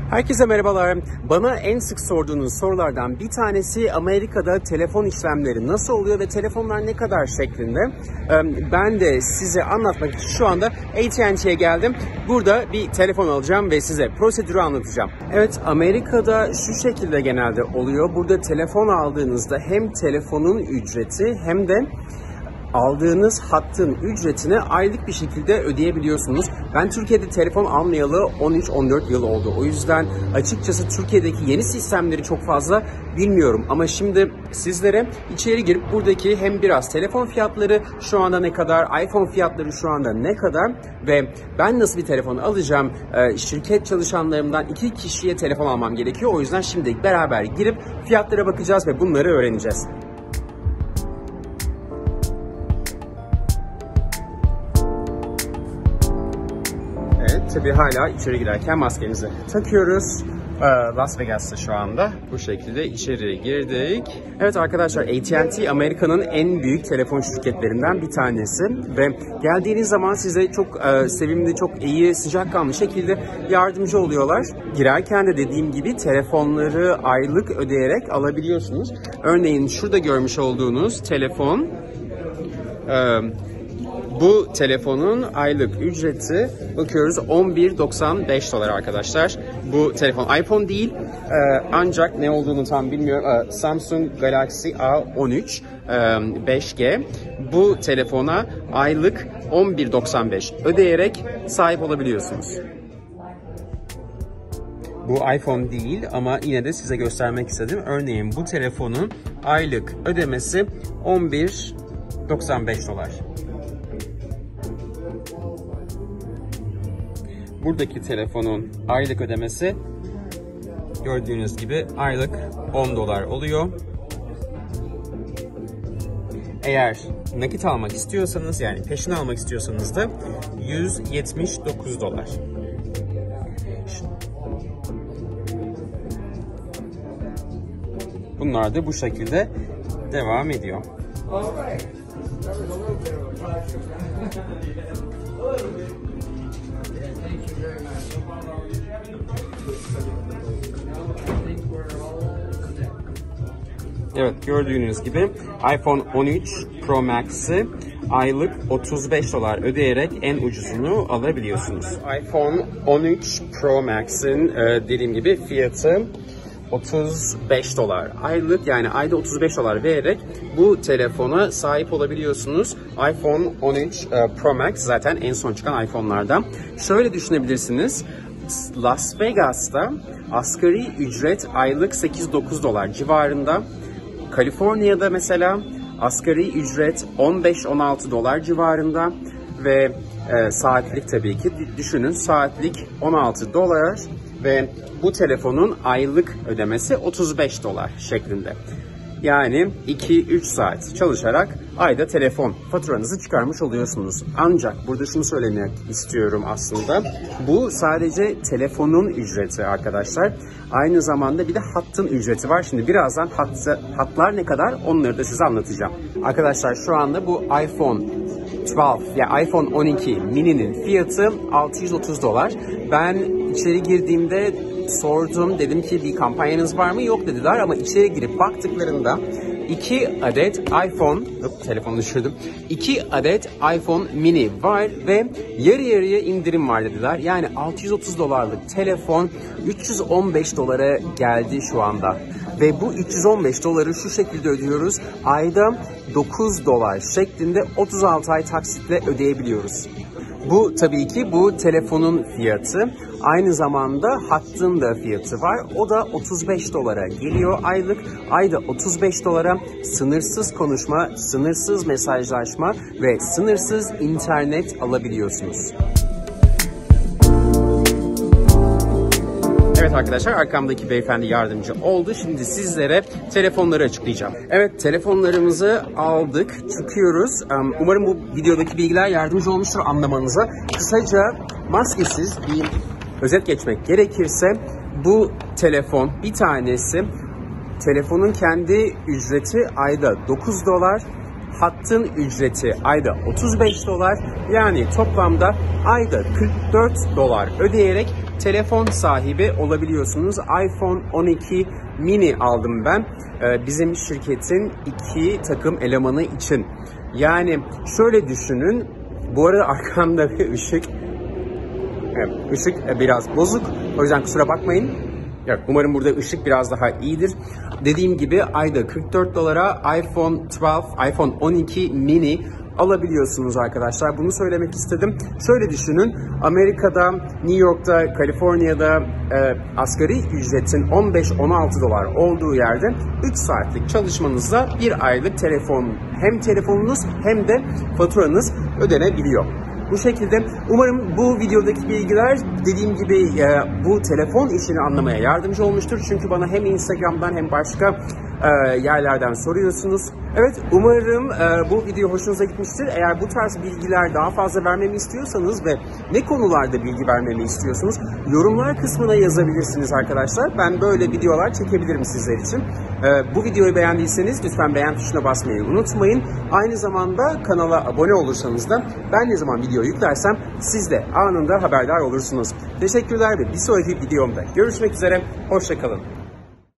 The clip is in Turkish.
Herkese merhabalar. Bana en sık sorduğunuz sorulardan bir tanesi Amerika'da telefon işlemleri nasıl oluyor ve telefonlar ne kadar şeklinde. Ben de size anlatmak için şu anda AT&T'ye geldim. Burada bir telefon alacağım ve size prosedürü anlatacağım. Evet, Amerika'da şu şekilde genelde oluyor. Burada telefon aldığınızda hem telefonun ücreti hem de aldığınız hattın ücretini aylık bir şekilde ödeyebiliyorsunuz. Ben Türkiye'de telefon almayalı 13-14 yıl oldu. O yüzden açıkçası Türkiye'deki yeni sistemleri çok fazla bilmiyorum. Ama şimdi sizlere içeri girip buradaki hem biraz telefon fiyatları şu anda ne kadar, iPhone fiyatları şu anda ne kadar ve ben nasıl bir telefon alacağım, şirket çalışanlarımdan 2 kişiye telefon almam gerekiyor. O yüzden şimdi beraber girip fiyatlara bakacağız ve bunları öğreneceğiz. Tabii hala içeri girerken maskemizi takıyoruz. Las Vegas'ta şu anda. Bu şekilde içeri girdik. Evet arkadaşlar, AT&T Amerika'nın en büyük telefon şirketlerinden bir tanesi. Ve geldiğiniz zaman size çok sevimli, çok iyi, sıcakkanlı şekilde yardımcı oluyorlar. Girerken de dediğim gibi telefonları aylık ödeyerek alabiliyorsunuz. Örneğin şurada görmüş olduğunuz telefon... Bu telefonun aylık ücreti bakıyoruz $11.95 arkadaşlar. Bu telefon iPhone değil, ancak ne olduğunu tam bilmiyorum. Samsung Galaxy A13 5G. Bu telefona aylık $11.95 ödeyerek sahip olabiliyorsunuz. Bu iPhone değil ama yine de size göstermek istedim. Örneğin bu telefonun aylık ödemesi $11.95. Buradaki telefonun aylık ödemesi gördüğünüz gibi aylık $10 oluyor. Eğer nakit almak istiyorsanız, yani peşin almak istiyorsanız da $179. Bunlar da bu şekilde devam ediyor. Evet, gördüğünüz gibi iPhone 13 Pro Max'i aylık $35 ödeyerek en ucuzunu alabiliyorsunuz. iPhone 13 Pro Max'in dediğim gibi fiyatı $35 aylık, yani ayda $35 vererek bu telefona sahip olabiliyorsunuz. iPhone 13 Pro Max zaten en son çıkan iPhone'lardan. Şöyle düşünebilirsiniz. Las Vegas'ta asgari ücret aylık $8-9 civarında. Kaliforniya'da mesela asgari ücret $15-16 civarında ve saatlik tabii ki düşünün, saatlik $16 ve bu telefonun aylık ödemesi $35 şeklinde. Yani 2-3 saat çalışarak ayda telefon faturanızı çıkarmış oluyorsunuz. Ancak burada şunu söylemek istiyorum aslında. Bu sadece telefonun ücreti arkadaşlar. Aynı zamanda bir de hattın ücreti var. Şimdi birazdan hatlar ne kadar onları da size anlatacağım. Arkadaşlar şu anda bu iPhone 12, yani iPhone 12 mini'nin fiyatı $630. Ben içeri girdiğimde sordum, dedim ki bir kampanyanız var mı? Yok dediler ama içeri girip baktıklarında 2 adet iPhone, telefonu düşürdüm. 2 adet iPhone mini var ve yarı yarıya indirim var dediler. Yani $630'lık telefon $315'a geldi şu anda. Ve bu $315'ı şu şekilde ödüyoruz. Ayda $9 şeklinde 36 ay taksitle ödeyebiliyoruz. Bu tabii ki bu telefonun fiyatı. Aynı zamanda hattın da fiyatı var. O da $35 geliyor aylık. Ayda $35 sınırsız konuşma, sınırsız mesajlaşma ve sınırsız internet alabiliyorsunuz. Evet arkadaşlar, arkamdaki beyefendi yardımcı oldu. Şimdi sizlere telefonları açıklayacağım. Evet, telefonlarımızı aldık, çıkıyoruz. Umarım bu videodaki bilgiler yardımcı olmuştur anlamanıza. Kısaca maskesiz bir özet geçmek gerekirse bu telefon bir tanesi, telefonun kendi ücreti ayda $9, hattın ücreti ayda $35, yani toplamda ayda $44 ödeyerek telefon sahibi olabiliyorsunuz. iPhone 12 mini aldım ben bizim şirketin 2 takım elemanı için. Yani şöyle düşünün, bu arada arkamda bir ışık biraz bozuk, o yüzden kusura bakmayın. Yok, umarım burada ışık biraz daha iyidir. Dediğim gibi ayda 44 dolara iPhone 12 mini alabiliyorsunuz arkadaşlar. Bunu söylemek istedim. Şöyle düşünün, Amerika'da, New York'ta, Kaliforniya'da asgari ücretin 15-16 dolar olduğu yerde 3 saatlik çalışmanızla bir aylık hem telefonunuz hem de faturanız ödenebiliyor. Bu şekilde umarım bu videodaki bilgiler dediğim gibi bu telefon işini anlamaya yardımcı olmuştur. Çünkü bana hem Instagram'dan hem başka yerlerden soruyorsunuz. Evet, umarım bu video hoşunuza gitmiştir. Eğer bu tarz bilgiler daha fazla vermemi istiyorsanız ve ne konularda bilgi vermemi istiyorsanız yorumlar kısmına yazabilirsiniz arkadaşlar. Ben böyle videolar çekebilirim sizler için. Bu videoyu beğendiyseniz lütfen beğen tuşuna basmayı unutmayın. Aynı zamanda kanala abone olursanız da ben ne zaman video yüklersem siz de anında haberdar olursunuz. Teşekkürler ve bir sonraki videomda görüşmek üzere. Hoşça kalın.